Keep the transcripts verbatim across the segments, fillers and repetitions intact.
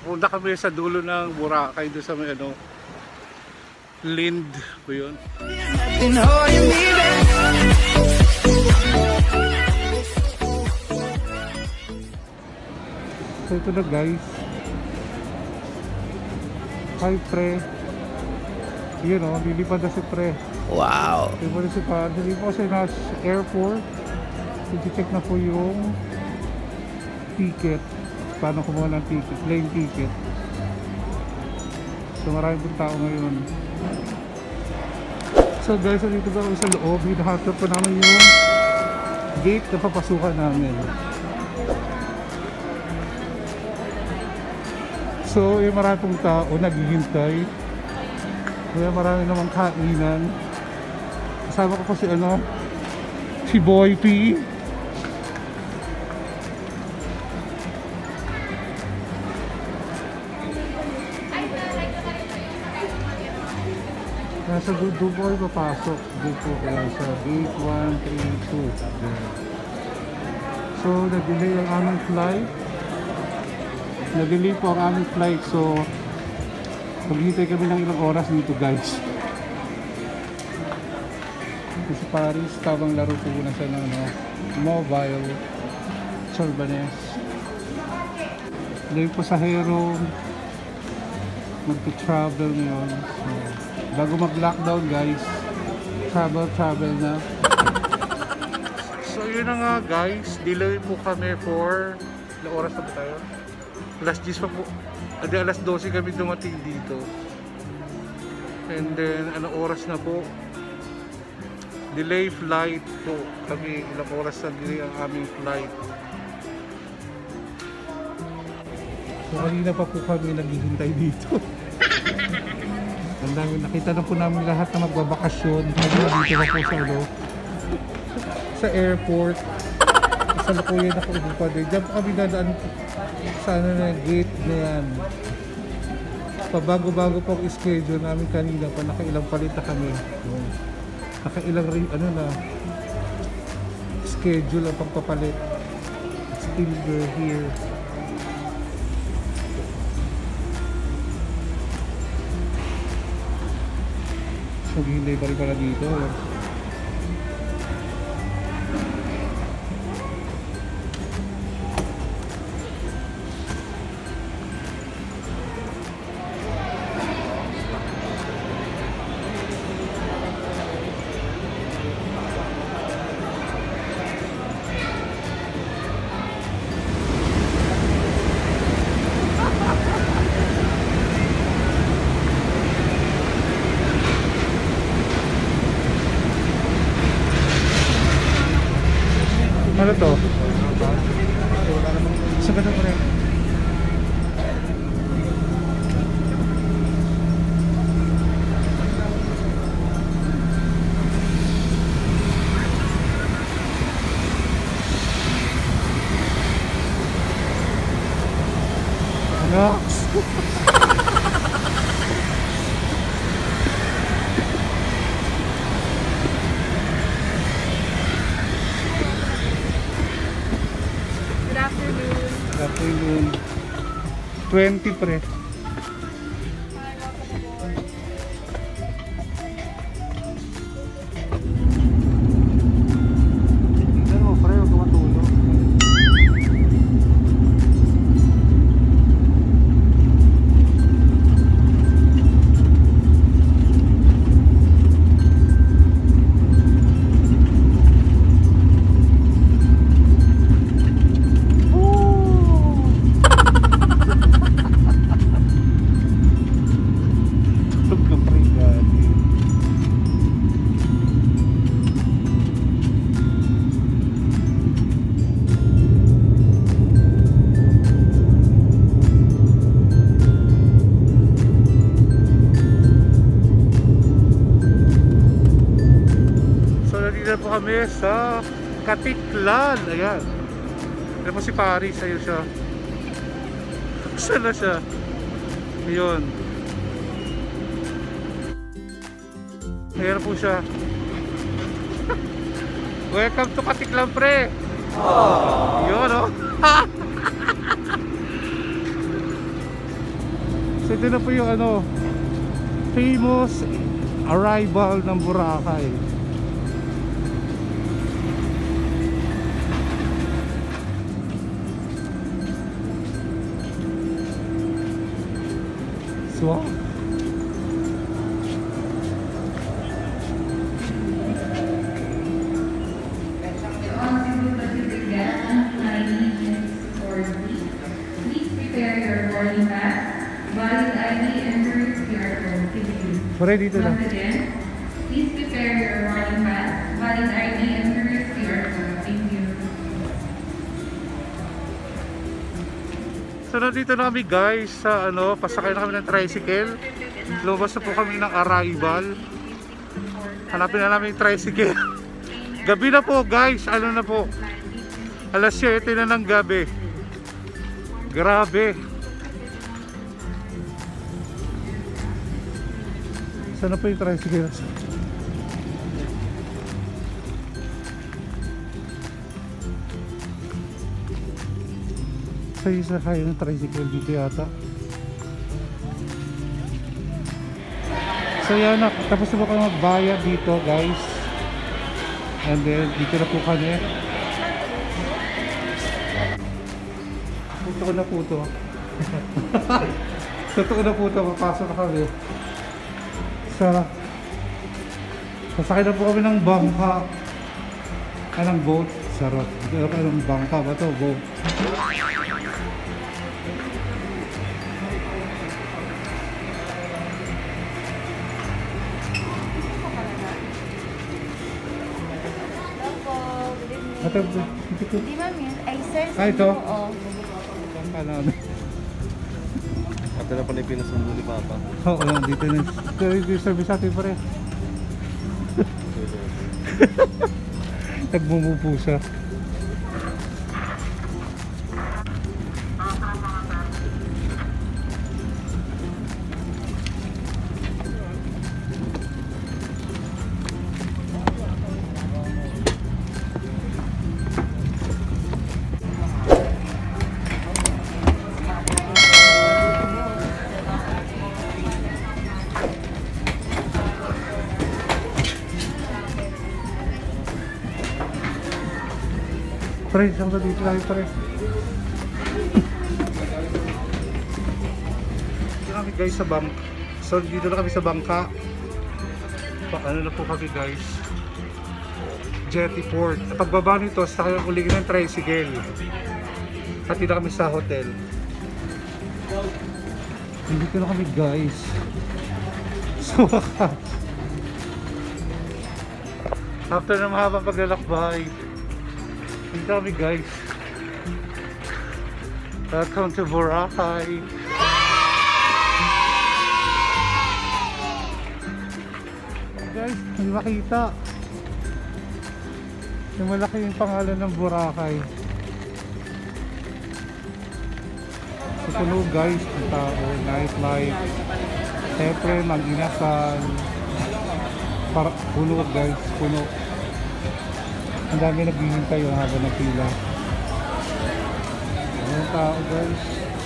Punta kami sa dulo ng Boracay doon sa may ano, Lind po yun. So ito na guys. Hi pre. Yun o, lilipad na si pre. Wow. Lilipad na si pa. Lilipad kasi na airport. I-check na po yung ticket. Paano kumuha ng ticket, plane ticket. So marami pong tao ngayon. So guys, dito ba kami sa loob, hinahatap po namin yung gate na papasukan namin. So yung marami pong tao naghihintay. Kaya marami namang kainan. Kasama ko po si ano, si Boy P. Nasa Dubai papasok dito kaya sa gate one three two. So nag-delay ang aming flight. Nag-delay po ang aming flight, so maghintay kami ng ilang oras dito guys. Kasi Paris, tabang laro po na siya ng ano, mobile Chorbanes. Dahil po sa Hero magti-travel ngayon. So, bago mag-lockdown guys, travel travel na. So yun na nga guys, delay po kami for ilang oras na ba tayo? alas diyes pa po, adi alas dose kami dumating dito. And then anong oras na po, delay flight po kami, ilang oras na delay ang aming flight. So kanina pa po kami naghihintay dito. Ang dami, nakita na po namin lahat na magbabakasyon. Dito na po sa ano, sa airport. Sa Lakuyan ako upo din. Diyan po kami dadaan sa ano na gate na yan. Pabago-bago po ang schedule namin kanina pa. Nakailang palit na kami. Nakailang ano na schedule ang pagpapalit. Still we're here. Maghihintay pa rin pala dito. Ano to? Sa ganda pa rin. Nox! Afternoon. twenty pre. Tignan mo pre, huwag ka matulog. Dito po kami sa Katiklan. Ayan. Ayan po si Paris. Ayun siya. Saan na siya? Ayun. Ayan po siya. Welcome to Katiklan pre. Aww. Yun o. Oh. So ito na po yung ano, famous arrival ng Boracay. So Pare dito lang. Once again, please prepare your boarding pass, valid I D, and your Q R code. Thank you. So nandito na kami guys sa ano, pasakay na kami ng tricycle. Lumabas na po kami ng arrival. Hanapin na namin yung tricycle. Gabi na po guys, ano na po, alas siyete na ng gabi. Grabe. Sana po yung tricycle? Sa isa kayo ng tricycle dito yata. So yan na, tapos na po kayo magbayad dito guys. And then dito na po kami. Puto ko na puto. Totoo na puto, papasok na kami. Sa sasakay na po kami ng bangka. Anong boat? Sarap. Dito na ng bangka ba ito? Boat. Ito, ito, ito. Hindi ma'am yun. Ay sir, Ah, ito? Oo. Bangka na ano. Ito na pala yung pinasundo ni Papa. Oo, oh, dito na. Ito yung service natin pa rin. Nagmumupo siya. Pre, saan ba dito tayo pre? Dito kami guys sa bank. So dito na kami sa bangka. Pa, ano na po kami guys? Jetty Port. Pagbaba nito, sa kanyang uligin ng tricycle. At dito kami sa hotel. Dito na kami guys. So after na mahabang paglalakbay, dito kami guys. Welcome to Boracay. Guys, hindi makita. Yung malaki yung pangalan ng Boracay. So puno guys, ang tao, nightlife. Siyempre, mag-inasal. Para, puno guys, puno. Ang dami naghihintay yung haba ng pila. Ang tao guys.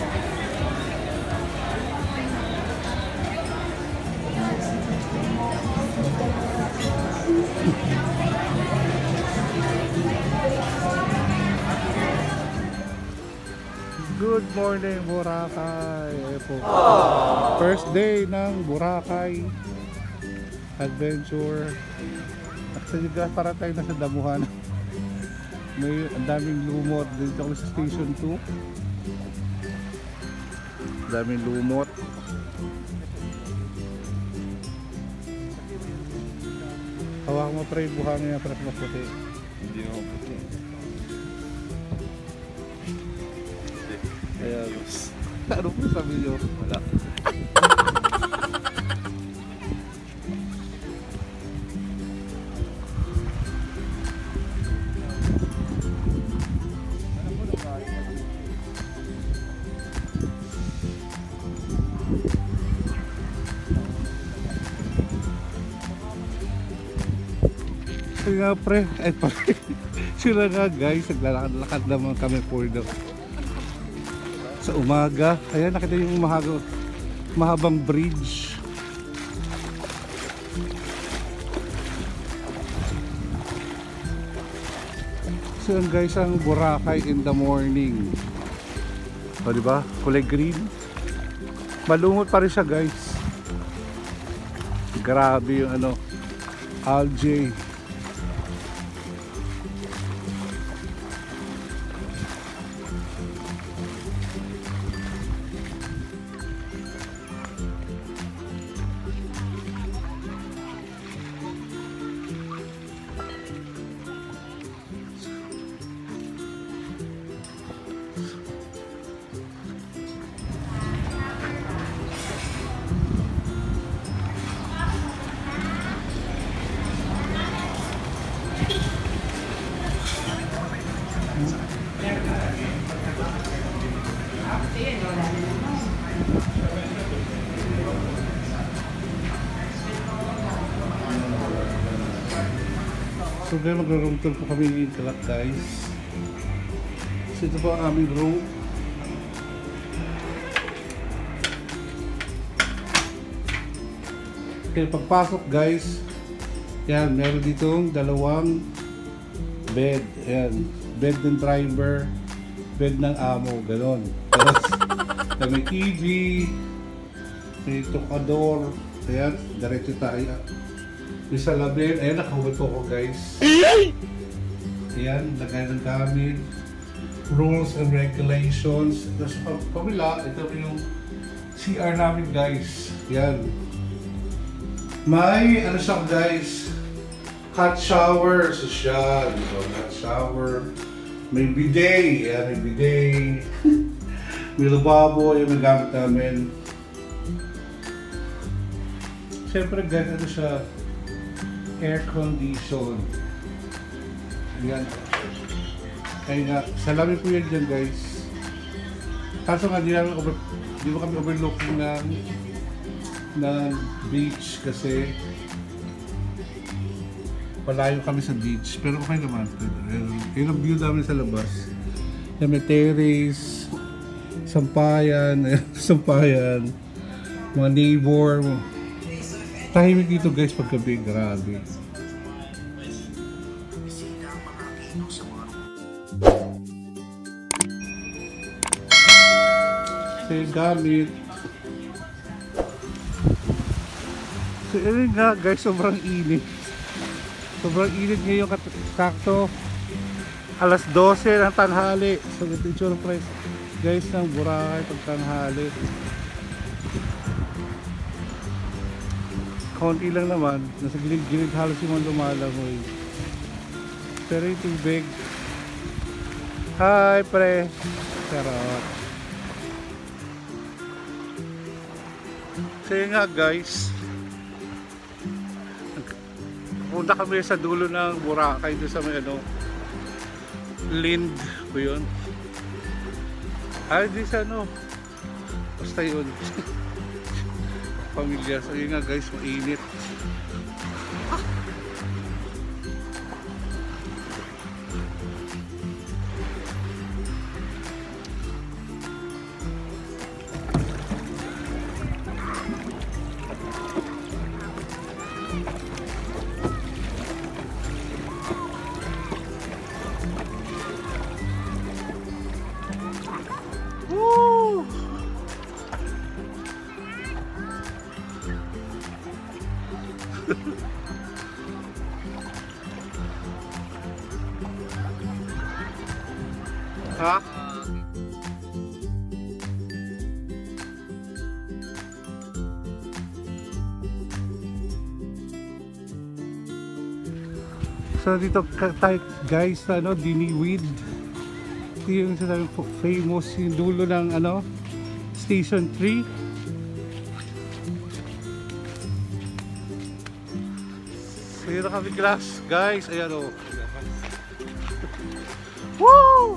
Good morning Boracay. Ayan po. First day ng Boracay Adventure. Sa para tayo na sa damuhan. May ang daming lumot dito kami sa station two. Daming lumot. Hawakan mo pre, buhangin niya para maputi. Hindi na ako puti. Ayan. Ano po sabi nyo? Wala. Sige nga pre, ay pare, sila nga guys, naglalakad-lakad naman kami for the sa umaga. Ayan, nakita yung umaga. mahabang bridge. So yun guys, ang Boracay in the morning. O diba? Kulay green. Malumot pa rin siya guys. Grabe yung ano, algae. So ngayon mag-room tour po kami ng Inkalak guys. So ito po ang aming room. Kaya pagpasok guys, yan, meron ditong dalawang bed. Ayan, bed ng driver, bed ng amo, gano'n. Tapos may T V, may tokador. Ayan, diretso tayo. May salamin. Ayan, nakahubad po ko guys. Ayan, lagay ng gamit. Rules and regulations. Tapos sa pamila, ito yung C R namin guys. Ayan. May ano siya guys, hot shower, social. So, hot shower. May bidet. Ayan, may bidet. May lababo. Ayan, may gamit namin. Siyempre guys, ano siya, air condition. Ayan. Kaya nga, salamin po yan dyan guys. Kaso nga, di namin over, di ba kami overlooking ng ng beach kasi palayo kami sa beach. Pero okay naman. Yun ang view namin sa labas. Yan, may terrace, sampayan, sampayan, mga neighbor. Tahimik dito guys paggabi, grabe. So yung gamit. So yun nga guys, sobrang init. Sobrang init ngayon, sakto alas dose ng tanghali. So ito yung surprise guys ng Boracay pag tanghali. Konti lang naman, nasa gilid-gilid halos yung mga lumalangoy. Pero yung tubig. Hi pre! Charot. So yun nga guys, punta kami sa dulo ng Boracay doon sa may ano, Lind ko yun. Ay di sa ano, basta yun. Pamilya. So yun nga guys, mainit. Woo! Ha? So dito tayo guys sa ano, Diniwid. Ito yung sasabi famous yung dulo ng ano, Station three. So yun na kami glass guys, ayan o. Woo!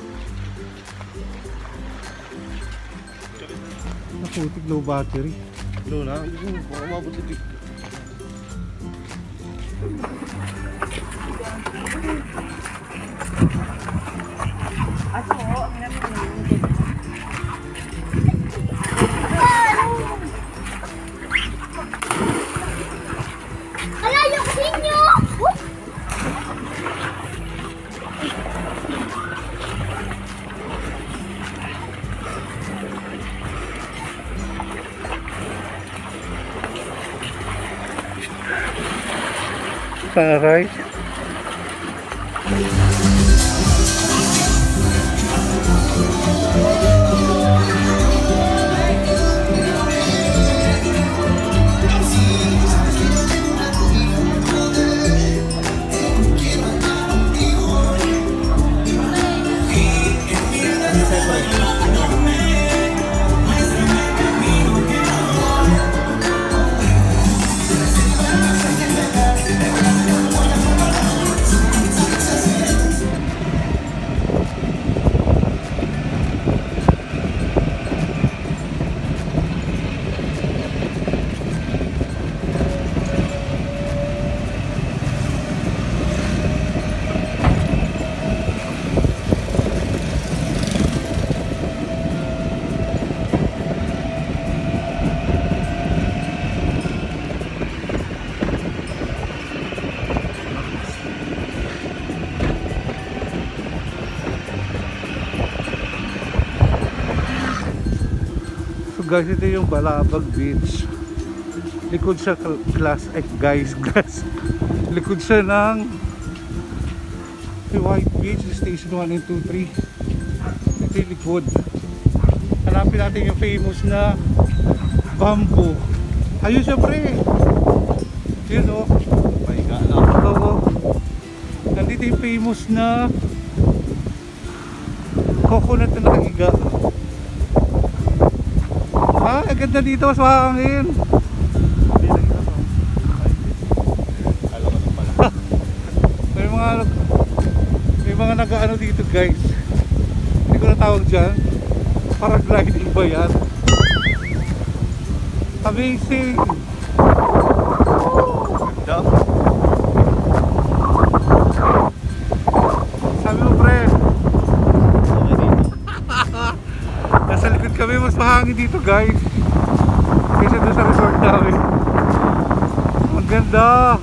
Naputik, low battery. Low na? Baka mabot ito. Aso, ang namin Alright. Guys, ito yung Balabag Beach. Likod siya class, eh guys, class. Likod siya ng White Beach, Station one and two, three. Ito yung likod. Hanapin natin yung famous na bamboo. Ayun siya pre. Yun o. Pahiga lang. Oo. Nandito yung famous na coconut na nakahiga. Ah, ang ganda dito, mas mahangin. May mga may mga nag-ano dito guys. Hindi ko na tawag dyan. Paragliding ba yan? Amazing. Ganda. Sabi mo pre, Okay dito. nasa likod kami, mas mahangin dito guys kaysa doon sa resort namin. Ang ganda.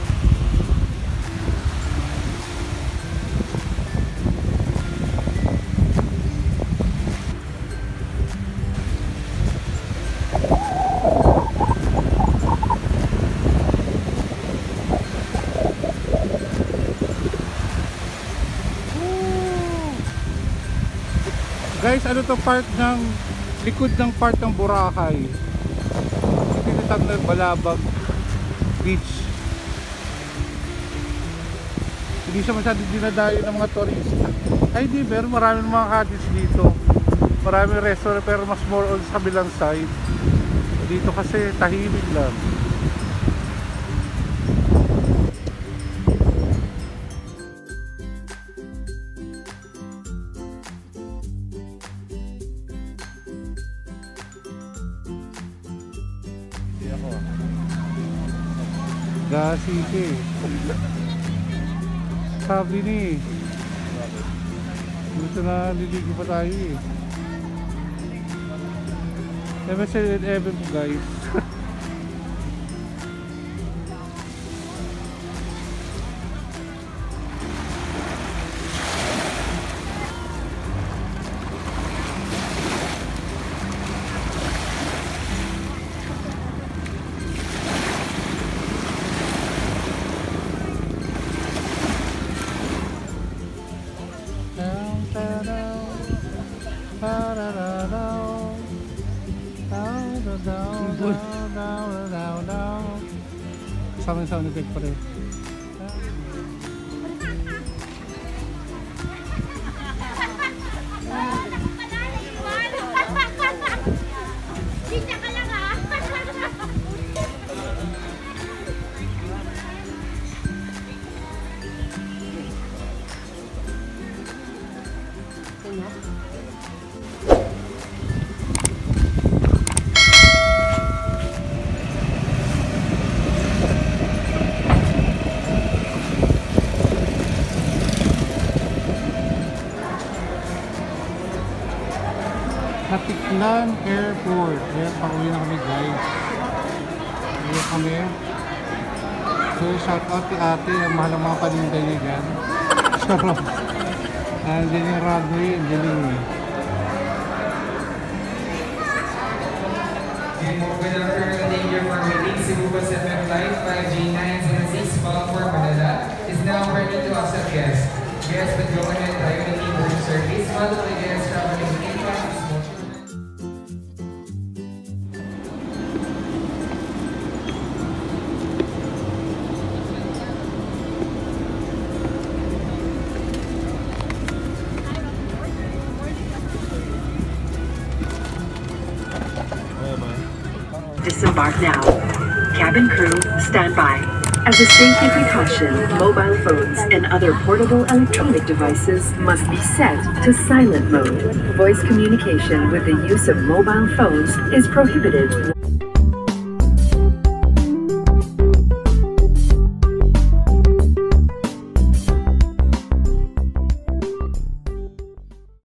Guys, ano to part ng likod ng part ng Boracay. Tinatawag na Balabag Beach. Hindi siya masyadong dinadayo ng mga turista. Ay di, pero maraming mga cottage dito. Maraming restaurant pero mas more on sa kabilang side. Dito kasi tahimik lang. Gasike. Sabi ni gusto na liligo pa tayo eh. M S N eleven po guys. Sama sound effect pa rin. Katiklan Airport. Ayan, pauwi na kami guys. Pauwi kami. So, shout out kay ate. Ang mahal ng mga paninday niya dyan. Sarap. Andiyan yung runway. Andiyan yung Good mo- good afternoon and thank you for waiting. Cebu Pacific Flight five J nine zero six bound for Manila is now ready to accept guests. Guests with government priority boarding service, followed by guests traveling with infants, small children. Disembark now. Cabin crew, stand by. As a safety precaution, mobile phones and other portable electronic devices must be set to silent mode. Voice communication with the use of mobile phones is prohibited.